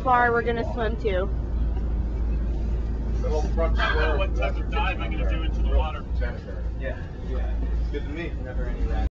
far we're gonna swim to. What type of dive am I gonna do into the water? Yeah. It's good to me. Never any